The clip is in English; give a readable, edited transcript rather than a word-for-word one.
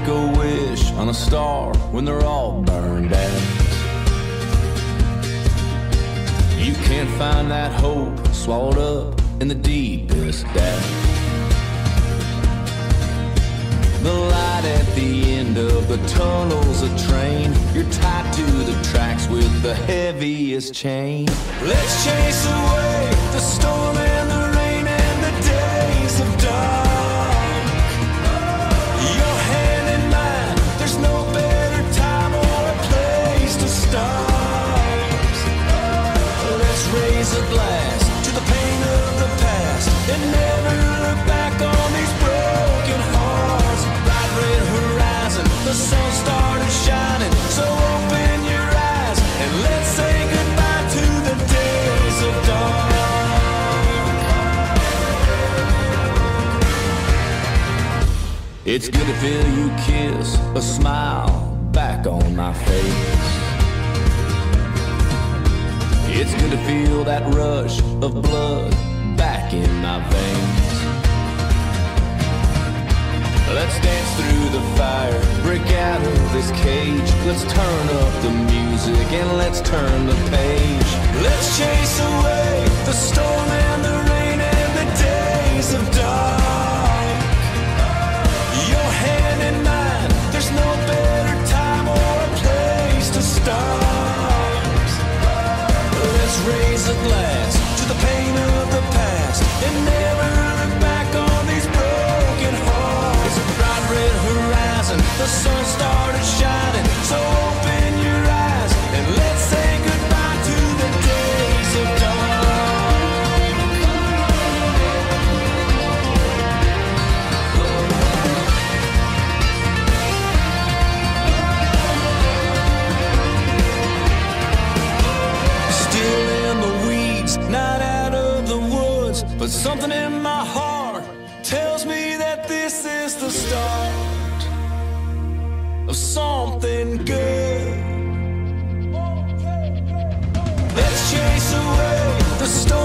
a wish on a star when they're all burned out. You can't find that hope swallowed up in the deepest doubt. The light at the end of the tunnel's a train. You're tied to the tracks with the heaviest chain. Let's chase away the storm and the rain and the days of dark. Your hand in mine, there's no better time or a place to start. Let's raise a glass to the pain of the past and never look back on these broken hearts. Bright red horizon, the sun started shining, so open your eyes and let's say goodbye to the days of dark. It's good to feel you kiss a smile back on my face. It's good to feel that rush of blood back in my veins. Let's dance through the fire, break out of this cage. Let's turn up the music and let's turn the page. Let's chase away the storm and the rain and the days of dark. Your hand in mine, there's no better time or a place to start. Let's raise a glass to the pain of the past and never look back on these broken hearts. It's a bright red horizon, the sun started shining, so open your eyes and let's say goodbye to the days of dark. Still in the weeds, not out of the woods, but something in my heart tells me that this is the start of something good. Let's chase away the storm